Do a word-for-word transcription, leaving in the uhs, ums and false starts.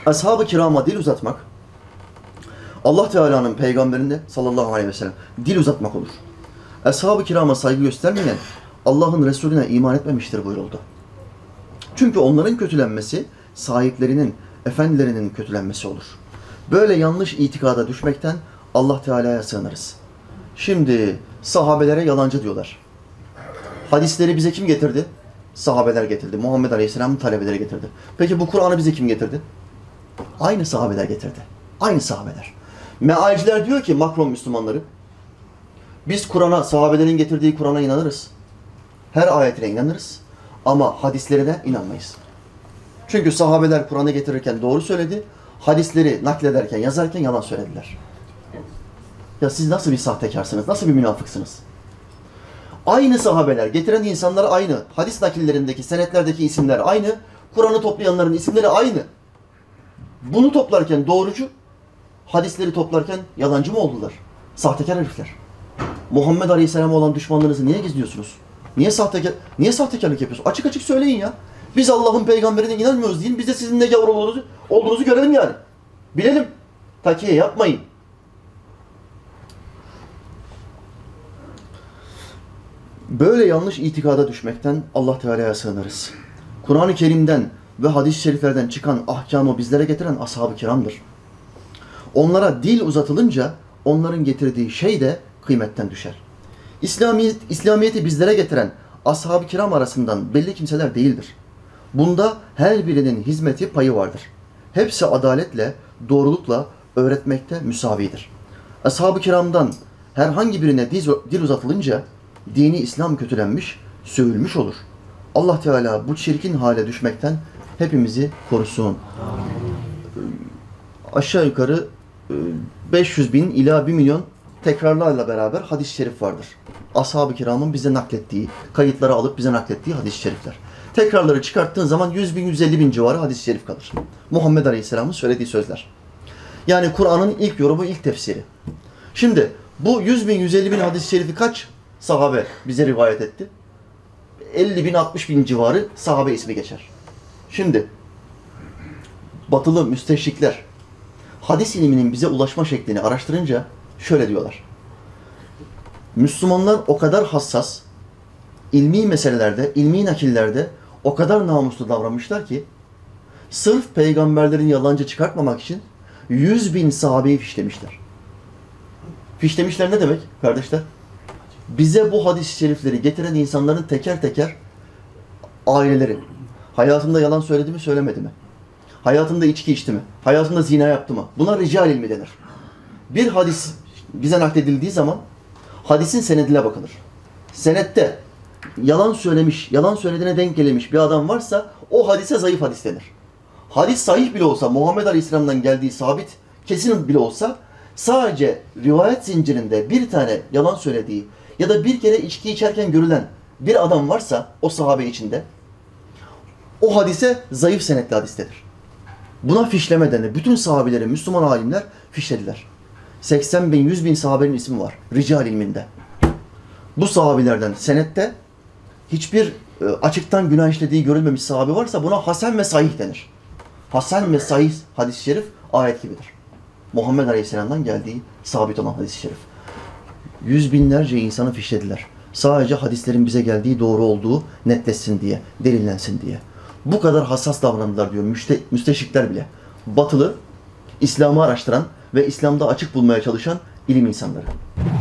Ashab-ı kirama dil uzatmak, Allah Teala'nın peygamberinde sallallahu aleyhi ve sellem dil uzatmak olur. Ashab-ı kirama saygı göstermeyen Allah'ın Resulüne iman etmemiştir buyuruldu. Çünkü onların kötülenmesi sahiplerinin, efendilerinin kötülenmesi olur. Böyle yanlış itikada düşmekten Allah Teala'ya sığınırız. Şimdi sahabelere yalancı diyorlar. Hadisleri bize kim getirdi? Sahabeler getirdi. Muhammed Aleyhisselam'ın talebeleri getirdi. Peki bu Kur'an'ı bize kim getirdi? Aynı sahabeler getirdi. Aynı sahabeler. Mealciler diyor ki Makron Müslümanları, biz Kur'an'a, sahabelerin getirdiği Kur'an'a inanırız. Her ayetine inanırız. Ama hadislerine inanmayız. Çünkü sahabeler Kur'an'ı getirirken doğru söyledi. Hadisleri naklederken, yazarken yalan söylediler. Ya siz nasıl bir sahtekarsınız? Nasıl bir münafıksınız? Aynı sahabeler, getiren insanlar aynı. Hadis nakillerindeki, senetlerdeki isimler aynı. Kur'an'ı toplayanların isimleri aynı. Bunu toplarken doğrucu, hadisleri toplarken yalancı mı oldular? Sahtekar herifler. Muhammed Aleyhisselam'a olan düşmanlığınızı niye gizliyorsunuz? Niye sahtekar, niye sahtekarlık yapıyorsunuz? Açık açık söyleyin ya. Biz Allah'ın peygamberine inanmıyoruz deyin. Biz de sizin ne gavur olduğunuzu, olduğunuzu görelim yani. Bilelim. Takiye yapmayın. Böyle yanlış itikada düşmekten Allah Teala'ya sığınırız. Kur'an-ı Kerim'den ve hadis-i şeriflerden çıkan ahkamı bizlere getiren ashab-ı kiramdır. Onlara dil uzatılınca onların getirdiği şey de kıymetten düşer. İslamiyet, İslamiyet'i bizlere getiren ashab-ı kiram arasından belli kimseler değildir. Bunda her birinin hizmeti payı vardır. Hepsi adaletle, doğrulukla öğretmekte müsavidir. Ashab-ı kiramdan herhangi birine dil uzatılınca dini İslam kötülenmiş, sövülmüş olur. Allah Teala bu çirkin hale düşmekten hepimizi korusun. Aşağı yukarı beş yüz bin ila bir milyon tekrarlarla beraber hadis-i şerif vardır. Ashab-ı kiramın bize naklettiği, kayıtları alıp bize naklettiği hadis-i şerifler. Tekrarları çıkarttığın zaman yüz bin, yüz elli bin civarı hadis-i şerif kalır. Muhammed Aleyhisselam'ın söylediği sözler. Yani Kur'an'ın ilk yorumu, ilk tefsiri. Şimdi bu yüz bin, yüz elli bin hadis-i şerifi kaç sahabe bize rivayet etti? elli bin, altmış bin civarı sahabe ismi geçer. Şimdi batılı müsteşrikler hadis iliminin bize ulaşma şeklini araştırınca şöyle diyorlar. Müslümanlar o kadar hassas, ilmi meselelerde, ilmi nakillerde o kadar namuslu davranmışlar ki sırf peygamberlerin yalancı çıkartmamak için yüz bin sahabeyi fişlemişler. Fişlemişler ne demek kardeşler? Bize bu hadis-i şerifleri getiren insanların teker teker aileleri, hayatında yalan söyledi mi, söylemedi mi? Hayatında içki içti mi? Hayatında zina yaptı mı? Buna rical ilmi denir. Bir hadis bize nakledildiği zaman hadisin senedine bakılır. Senette yalan söylemiş, yalan söylediğine denk gelemiş bir adam varsa o hadise zayıf hadis denir. Hadis sahih bile olsa, Muhammed Aleyhisselam'dan geldiği sabit, kesin bile olsa sadece rivayet zincirinde bir tane yalan söylediği ya da bir kere içki içerken görülen bir adam varsa o sahabe içinde o hadise zayıf senetli hadis denir. Buna fişleme denir. Bütün sahabeleri, Müslüman alimler fişlediler. seksen bin, yüz bin sahabenin ismi var. Rical ilminde. Bu sahabilerden senette hiçbir açıktan günah işlediği görülmemiş sahabe varsa buna hasen ve sahih denir. Hasen ve sahih hadis-i şerif ayet gibidir. Muhammed Aleyhisselam'dan geldiği sabit olan hadis-i şerif. Yüz binlerce insanı fişlediler. Sadece hadislerin bize geldiği doğru olduğu netleşsin diye, delillensin diye. Bu kadar hassas davrandılar diyor müste, müsteşrikler bile. Batılı, İslam'ı araştıran ve İslam'da açık bulmaya çalışan ilim insanları.